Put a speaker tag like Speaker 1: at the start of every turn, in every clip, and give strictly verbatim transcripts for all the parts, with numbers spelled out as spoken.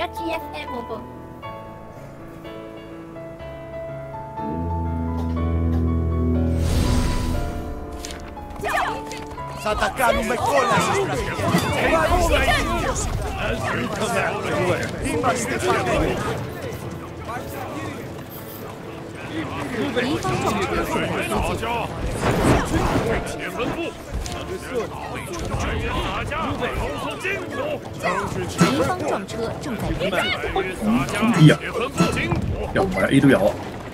Speaker 1: 个 G F M 不？
Speaker 2: S'attaccarono con la Είμαστε πανέμοι.
Speaker 3: 敌方重车正在推进。
Speaker 4: 且分部，支援洒家，投进补。
Speaker 3: 敌方撞车正在推进。
Speaker 5: 哎呀，
Speaker 4: 且分部进补。
Speaker 5: 又唔係 A 都有啊。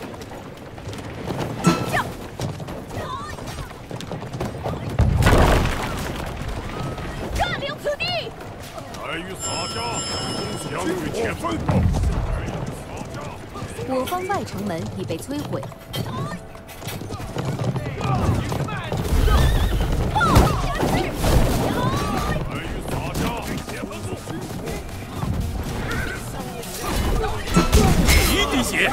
Speaker 4: 将与且分部。
Speaker 3: 我方外城门已被摧毁。
Speaker 4: 一滴血。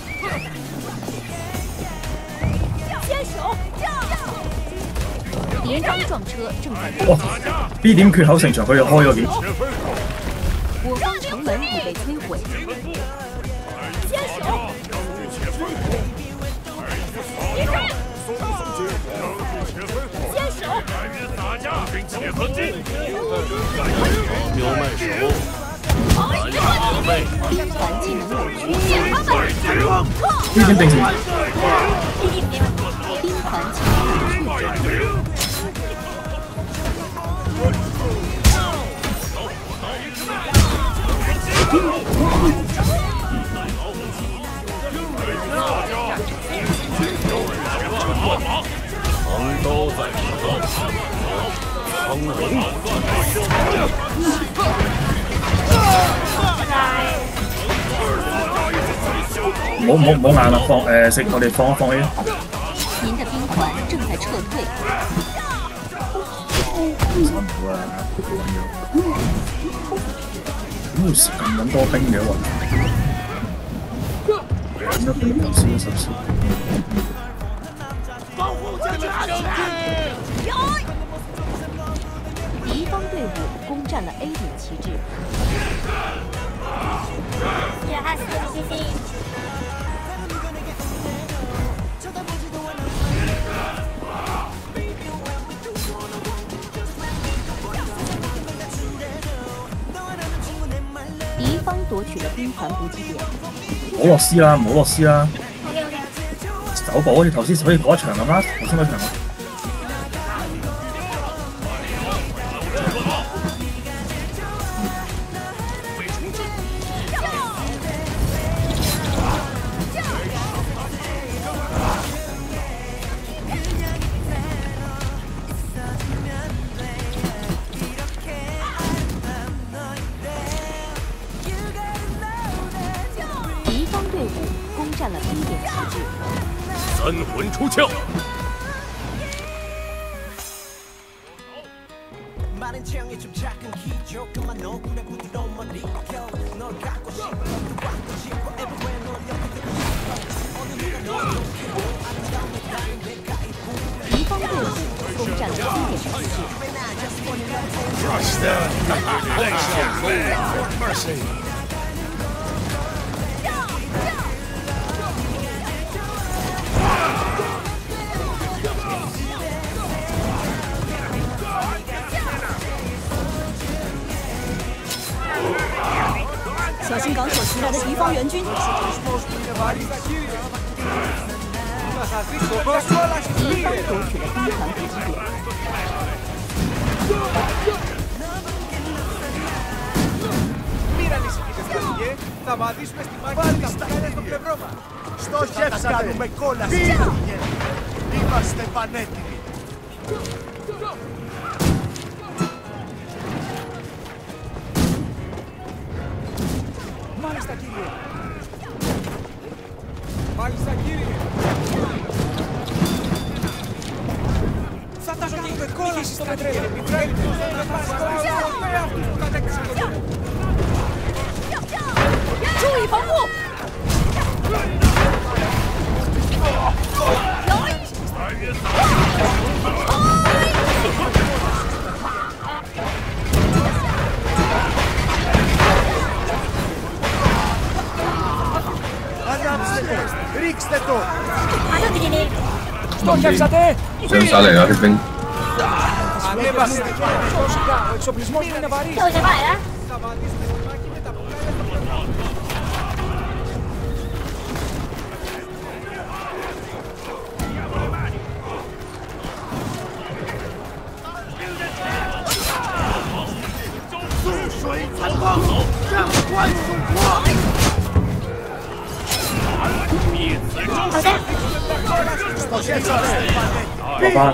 Speaker 3: 坚守！敌方撞车正在推进。
Speaker 5: 哇 ！B 點缺口城牆佢又開咗點？
Speaker 3: 我方城門已被摧毀。
Speaker 4: 坚守！
Speaker 3: 坚守！
Speaker 4: 洒家，并且分进。苗脉手，南下防备。
Speaker 3: 兵团技能扭曲。
Speaker 5: B 點定前。
Speaker 3: 兵团技能扭曲。
Speaker 4: 横刀在手，从容。
Speaker 5: 唔好唔好唔好硬啦，放誒食我哋放一放 A。
Speaker 3: 您的兵团正在撤退。
Speaker 5: 辛苦啊！點會咁撚多兵嘅喎？咁多兵頭先十四。
Speaker 3: 敌方队伍攻占了 A 点旗帜。敌方夺取了兵团补给点。
Speaker 5: 唔好落 C 啦，唔好落 C 啦。走步好似頭先好似嗰一場咁啦，頭先嗰場啊。
Speaker 3: 敌方队伍攻占了 B 点旗帜。
Speaker 4: 三魂出鞘。
Speaker 3: 敌方队伍攻占了 C 点旗帜。
Speaker 4: Crush them! They shall beg for mercy.
Speaker 3: 小心港口袭来的敌方援军。敌方夺取了兵团补给点。
Speaker 2: Μην ανησυχείτε, στρατηγέ. Θα βαδίσουμε στη μάχη με τα μπουκάλια στο πλευρό μας. Στοχεύσατε. Κάνουμε κόλαση, στρατηγέ. Είμαστε πανέτοιμοι. Μάλιστα, κύριε. Μάλιστα, κύριε. Θα τα κάνουμε κόλαση στο πετρέλαιο. Επιτρέπετε να μας κάνουμε αυτούς που κατέκτησαν τον τόπο.
Speaker 3: 注意防护！ 敌
Speaker 2: Ρίξτε το!
Speaker 1: Στόχευσατε!
Speaker 5: Sớm xả嚟啦啲兵，
Speaker 2: Ανέβασε!
Speaker 1: Ο εξοπλισμός μου είναι βαρύς.
Speaker 2: Σταματήστε το μάκι με τα πουλάκια στο πλευρό. Στοχεύσατε!
Speaker 5: 落班。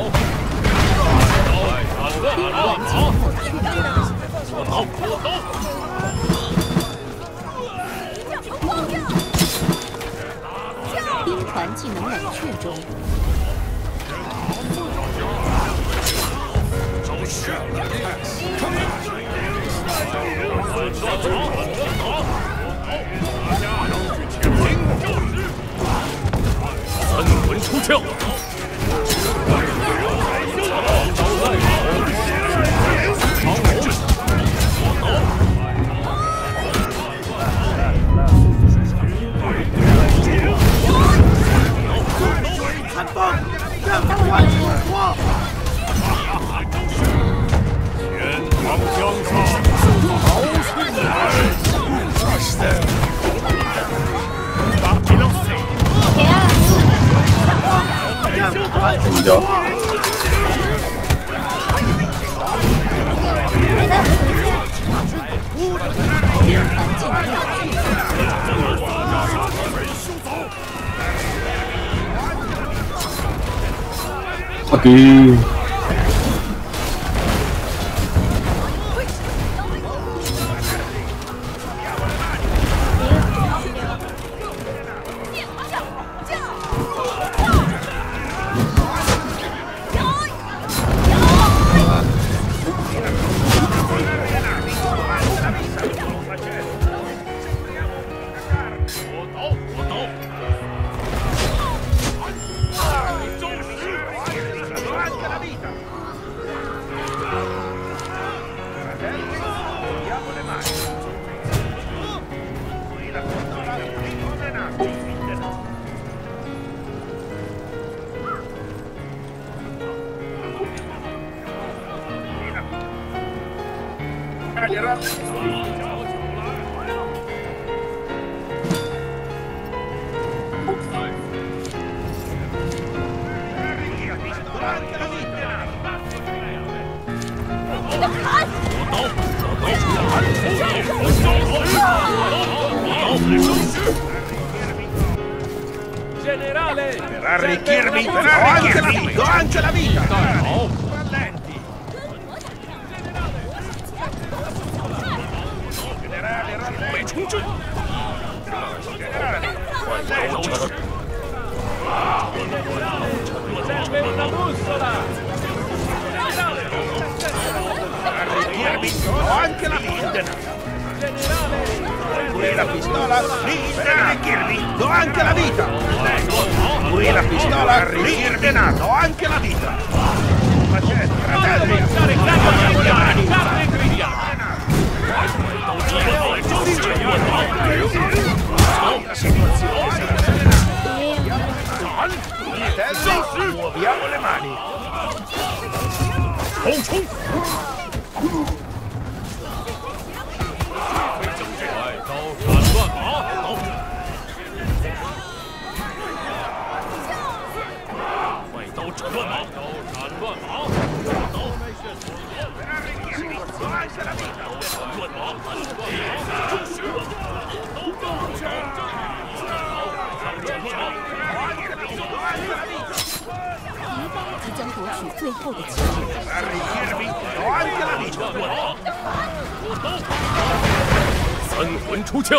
Speaker 3: 兵团技能冷却中。
Speaker 4: 三魂出鞘。
Speaker 5: 停咗。我屌！
Speaker 1: Generale!
Speaker 2: Per arricchirmi, per arricchirmi, do anche la vita!
Speaker 1: No!
Speaker 2: Rallenti! Generale, rallenti! Generale, rallenti!
Speaker 1: Serve una bussola!
Speaker 2: Per arricchirmi, do anche la vita!
Speaker 1: Generale!
Speaker 2: Qui la pistola, lì per arricchirmi, do anche la vita! Qui la pistola, lì il denaro, do anche la vita! Facete, fratelli!
Speaker 1: Carne in griglia!
Speaker 2: La situazione fratelli, muoviamo le mani! Arricchirmi, do anche la vita!
Speaker 4: 三魂出鞘！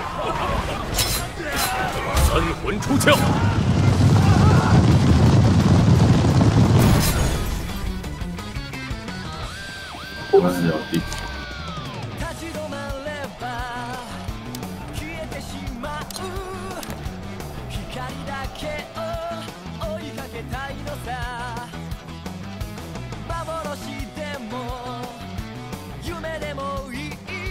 Speaker 4: 三魂出鞘！
Speaker 5: 我是有啲。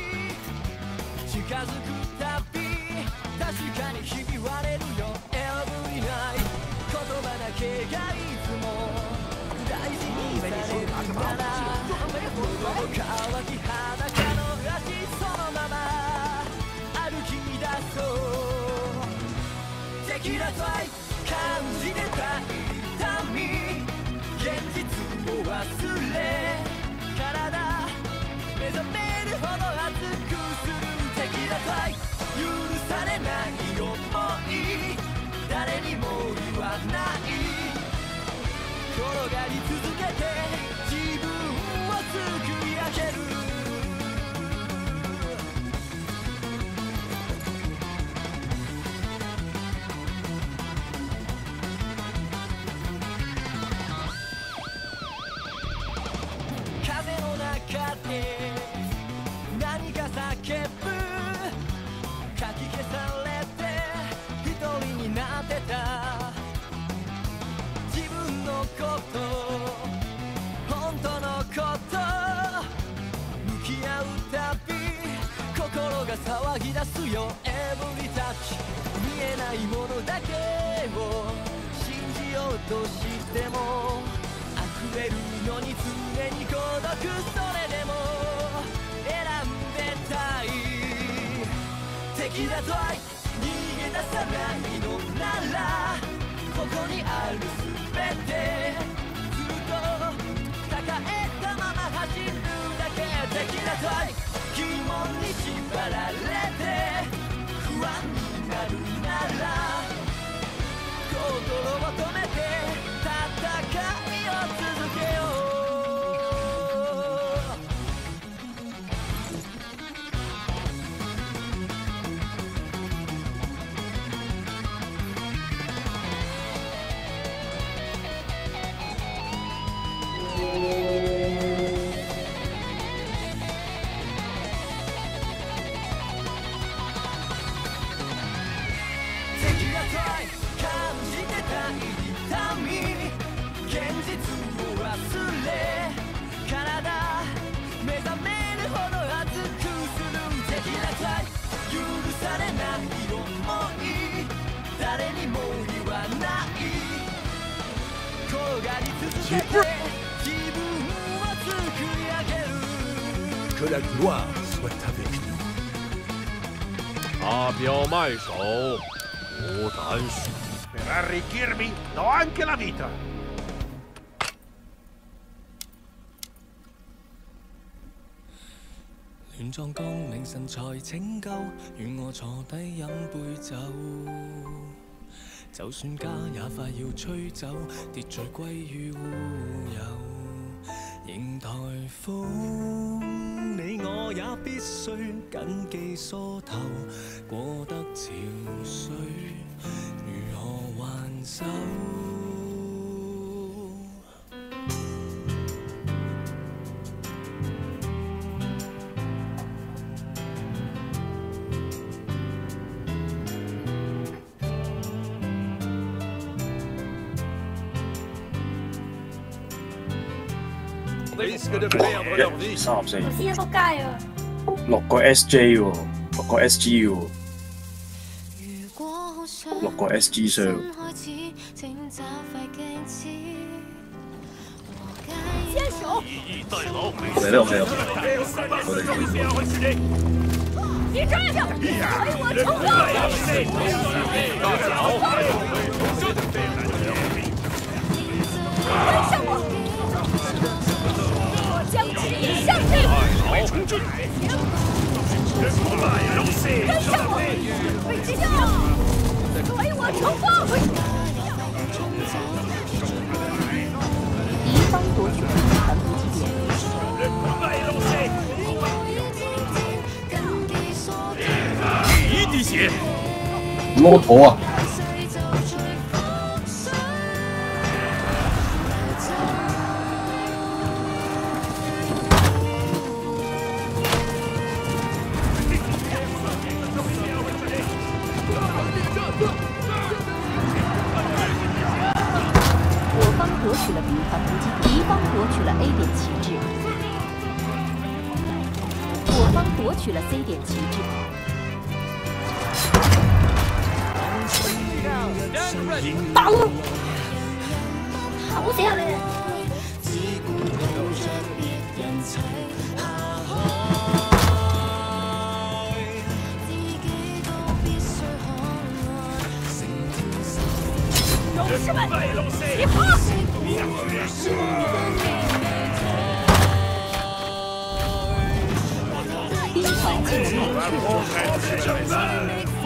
Speaker 6: 近づくたび確かにひび割れるよ。 騒ぎ出すよエブリタッチ見えないものだけを信じようとしても溢れるのに常に孤独それでも選んでたい敵だと愛逃げ出さないのならここにある全てずっと抱えたまま走るだけ敵だと愛疑問に縛られて不安になるなら心を止めて戦いを続けよう
Speaker 4: Que la gloire soit avec nous.
Speaker 1: 发表卖首，无胆许。
Speaker 4: Per arricchirmi do anche la vita.
Speaker 6: 亂撞降凌晨才拯救，願我坐低飲杯酒。就算家也快要吹走，秩序歸於烏有。迎台風，你我也必須緊記梳頭，過得潮水，如何還手？
Speaker 4: Risque de perdre leur vie.
Speaker 5: 三十四，
Speaker 3: 知啊，仆街啊！
Speaker 5: 六個 S J 喎，六個 S G 喎，六個 S G 箱。
Speaker 3: 先手！
Speaker 5: 我哋呢個係我哋。
Speaker 3: 你这样，随我冲锋！跟上我！ 将指引向内，跟上我，准备击杀，随我冲锋！敌方夺取了传播基点。
Speaker 4: 第一滴血，
Speaker 5: 骆驼啊！
Speaker 3: 夺取了 B 团突击，敌方夺取了 A 点旗帜。我方夺取了 C 点旗帜。打我！ 吵死人了！勇士们，起跑！兵团进入。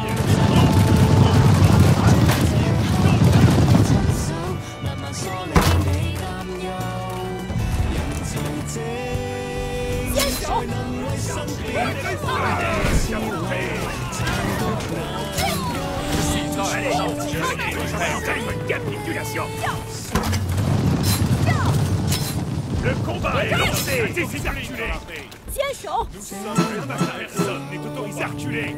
Speaker 3: 坚守！
Speaker 4: Le combat est lancé! Reculez!
Speaker 3: 坚守！
Speaker 4: Personne n'est autorisé à reculer!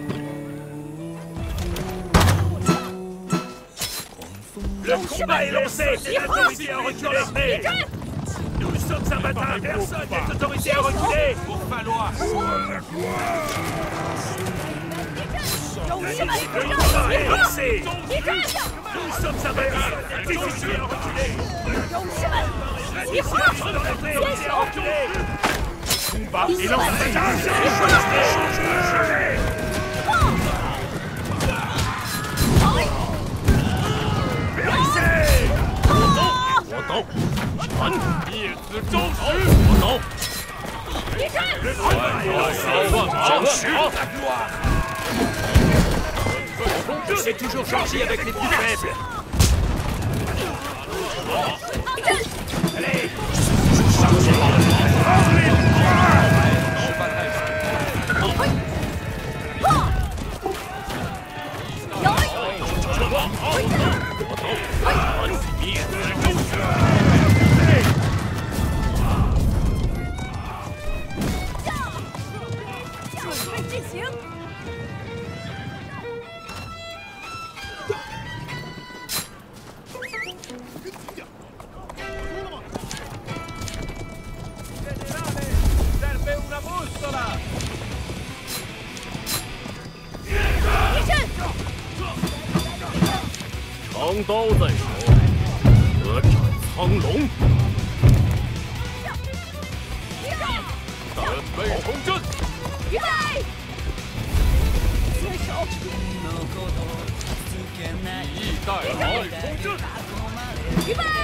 Speaker 4: Le combat est lancé! C'est autorisé à reculer! Nous sommes imbattables! Personne n'est autorisé à reculer! Pour Fallois! Le combat est lancé! Nous sommes imbattables! Autorisé à reculer!
Speaker 3: 勇士们，起跑！坚守！
Speaker 4: Combat et lancé! Périssez!
Speaker 1: 我走，传灭子周时，我走。
Speaker 4: Le combat est lancé! Chute la gloire! C'est toujours gentil avec les plus faibles! Allez!
Speaker 2: Serve una bussola!
Speaker 1: 长刀在手，可斩苍龙。准备冲阵！
Speaker 3: 预备！坚守！
Speaker 1: 以逸待劳，冲阵！
Speaker 3: 预备！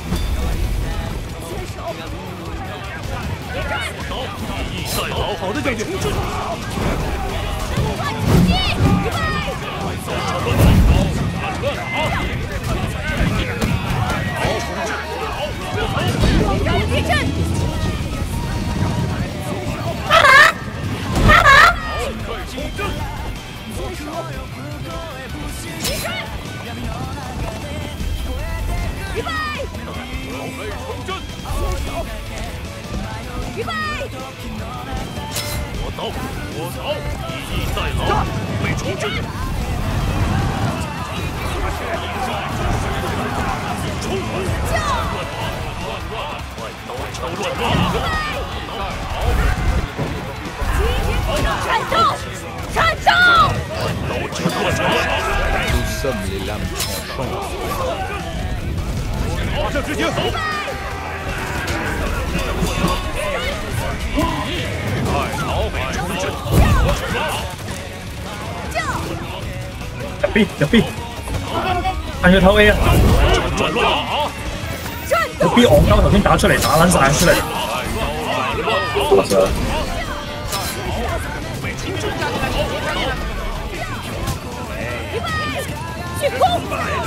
Speaker 3: 坚守！
Speaker 1: 刀，以逸待劳，好的将军，冲阵！
Speaker 3: 万出击！预备！
Speaker 1: 乱打，乱打！
Speaker 3: 勇敢地震！预备！
Speaker 1: 准备冲阵！
Speaker 3: 预备！
Speaker 1: 我走，我走，以逸待劳，准备冲阵！冲！乱打！ 刀枪乱撞，
Speaker 3: 战斗！战斗！
Speaker 1: 刀枪乱撞。
Speaker 7: Nous sommes les lames tranchantes.
Speaker 1: 马上执行。快逃！冲阵！
Speaker 5: 入 B 入 B， 看佢偷 A 啊！
Speaker 1: 亂打！
Speaker 5: 個 B 戇鳩頭先打出嚟，打撚晒出嚟。我想。
Speaker 3: 去攻！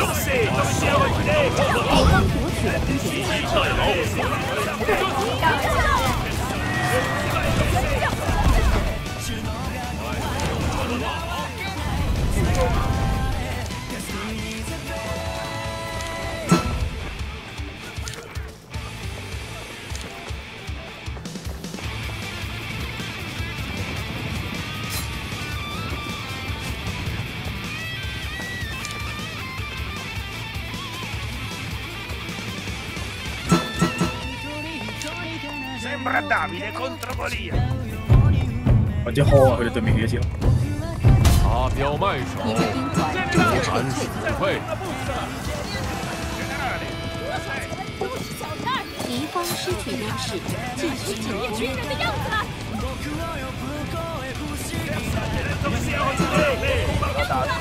Speaker 4: Sembra Davide contro Golia.
Speaker 5: 或者呵啊，佢哋對面起一次。
Speaker 1: 查表卖首，斩使退。
Speaker 3: 都是小事儿。敌方失去优势，继续检验军人的样子了。
Speaker 2: 打去。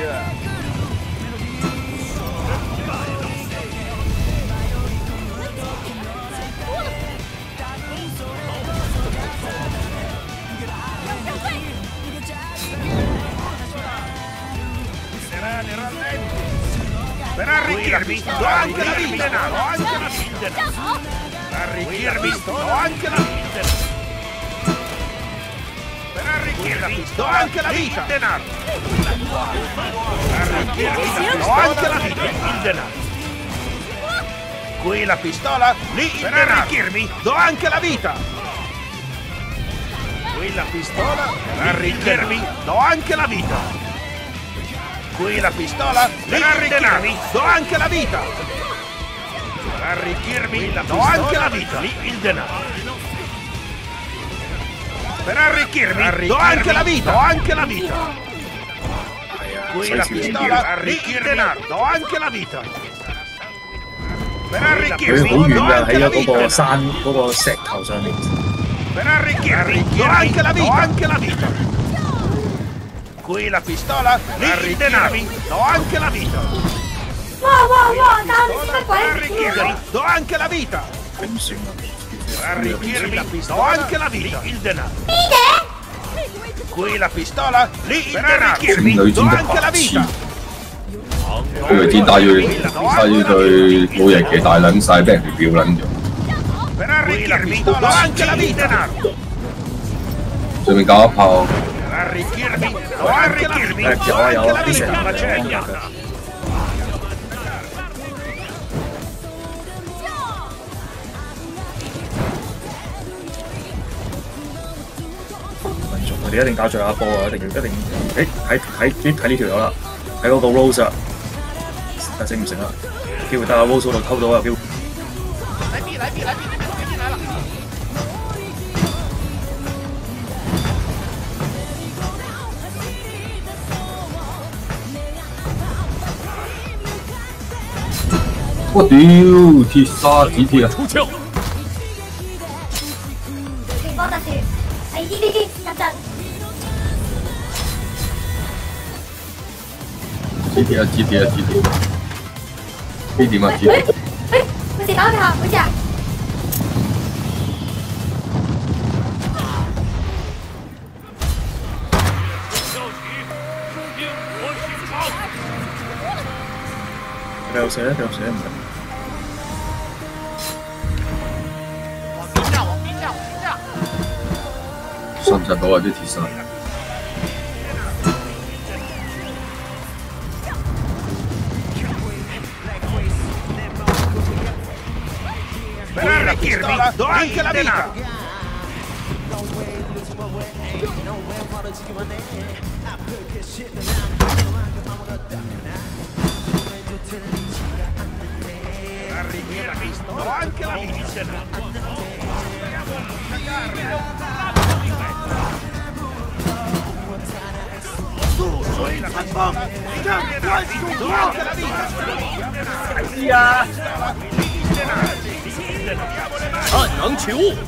Speaker 4: Per arricchirmi, do anche la vita! Do anche la vita! Per arricchirmi, do anche la vita! Per arricchirmi, do anche la vita! Il denaro! Per arricchirmi, do anche la vita! Il denaro! Qui la pistola, lì il denaro! Per arricchirmi, do anche la vita! Qui la pistola, per arricchirmi, do anche la vita! Qui la pistola, per arricchirmi, do anche la vita! Per arricchirmi, do anche la vita! Lì il denaro! Per arricchirmi, do anche la vita! Do anche la vita! Qui la pistola, per arricchirmi, do anche la vita! Per
Speaker 5: 佢
Speaker 4: arricchirmi,
Speaker 5: 好遠
Speaker 4: do
Speaker 5: 㗎，
Speaker 4: anche
Speaker 5: 喺
Speaker 4: la
Speaker 5: 嗰個
Speaker 4: vita!
Speaker 5: 山嗰個石頭上面。
Speaker 4: Per arricchirmi, do anche la vita! Do anche la vita! Qui la pistola, lì il denaro! Do anche la vita!
Speaker 3: 哇哇哇！但係乜
Speaker 4: Per
Speaker 3: 鬼？
Speaker 4: arricchirmi, do anche la vita!
Speaker 5: 點算啊？
Speaker 4: Per arricchirmi, do anche la vita! Il denaro! Qui la pistola, lì il denaro! Do anche la vita!
Speaker 8: 佢哋知打要西對老爺騎大撚晒，俾人哋表撚咗。
Speaker 4: Per arricchirmi, do anche la vita!
Speaker 8: 上面搞一炮，
Speaker 4: Per arricchirmi, do anche la vita!
Speaker 5: 誒有啊有啊，啲石
Speaker 4: La
Speaker 5: 頭
Speaker 4: ceglia!
Speaker 5: 佢哋一定打最後一波啊！一定要一定，誒睇睇睇呢條友啦，喺嗰個 Rose 啊，睇成唔成啊？機會得啊 ，Rose 嗰度偷到啊，機會。
Speaker 2: 來 B 來 B 來 B 那邊推進來了。
Speaker 8: 我屌鐵砂紙鐵啊！
Speaker 1: 出鞘！
Speaker 3: 情況特殊，係啲啲啲入陣。
Speaker 8: 紙鐵啊紙鐵啊紙鐵，呢點啊紙鐵？
Speaker 3: 誒，佢哋打佢下，好似啊！
Speaker 5: 繼續寫，繼續寫唔得。
Speaker 2: 往地下，往地下，往地下。
Speaker 8: 實唔實到啊啲鐵砂？
Speaker 4: Per arricchirmi, do anche la vita! Per arricchirmi, do anche la vita! Qui la pistola, do anche la vita! Via!
Speaker 1: 暗囊取物，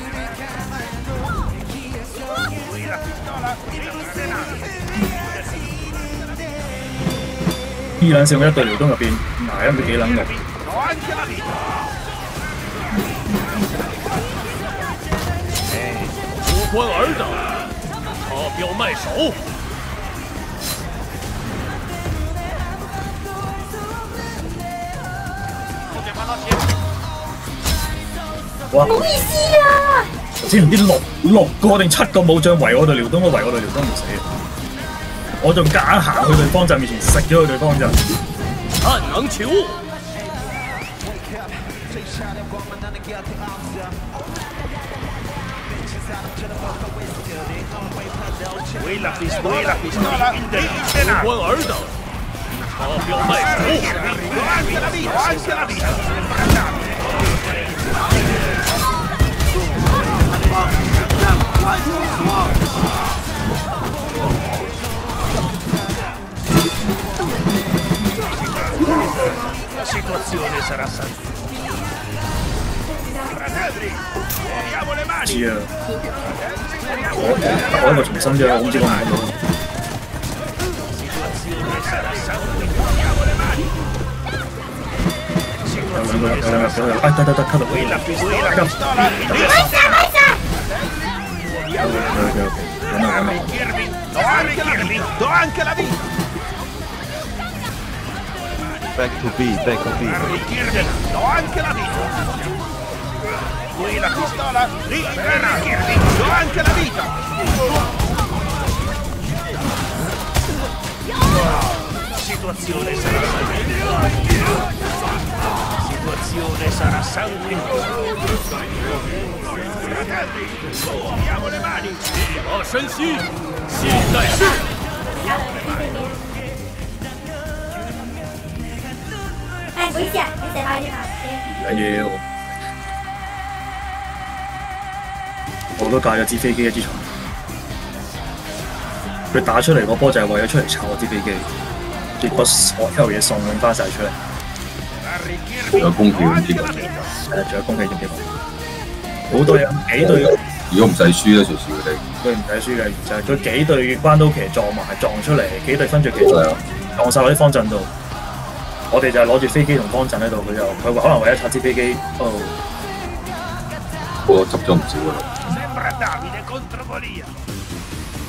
Speaker 5: 呢兩勝喺一隊遼東入邊捱得唔知幾撚耐。
Speaker 1: 无关尔等，发表卖首。
Speaker 2: 後面翻到斜。
Speaker 5: 哇！
Speaker 3: 冇意思啊！
Speaker 5: 知唔知六六個定七個武將圍我隊遼東，都圍我隊遼東唔死。我仲夾硬行去對方陣面前，食咗佢對方陣。
Speaker 1: 暗囊取物，
Speaker 4: Qui la pistola, pistola, il denaro!
Speaker 1: 无关尔等，发表卖首。
Speaker 4: Do anche la vita, do anche la vita! La situazione sarà salvata.
Speaker 5: 知啊，我我一個重新啫，我唔知講咩咗。有兩個，有兩個，有兩個，哎得得得，吸到，吸，OK OK， 咁啊咁啊。
Speaker 4: Do anche la vita!
Speaker 7: Back to B, back to B.
Speaker 4: Do anche la vita! Qui la pistola, lì do anche la vita!
Speaker 1: Situazione sarà sanguinosa. Situazione sarà sanguinosa. Fratelli, muoviamo le mani! Oh, Shenxi! Sì, dai, su!
Speaker 3: 哎，危險！你寫快啲啊！
Speaker 5: 唔緊要，我都架咗支飛機一支床。佢打出嚟個波就係為咗出嚟炒我支飛機，結果所有嘢送翻晒出嚟。
Speaker 8: 仲有空氣咁啲咁。
Speaker 5: 誒，仲有空氣咁啲。好多人幾隊。
Speaker 8: 如果唔使輸咧，隨時佢哋。
Speaker 5: 佢唔使輸嘅，就係佢幾隊關刀騎撞埋撞出嚟，幾隊分著騎撞撞晒喺啲方陣度。我哋就係攞住飛機同方陣喺度，佢就佢可能為咗拆支飛機，哦，
Speaker 8: 我執咗唔少㗎啦。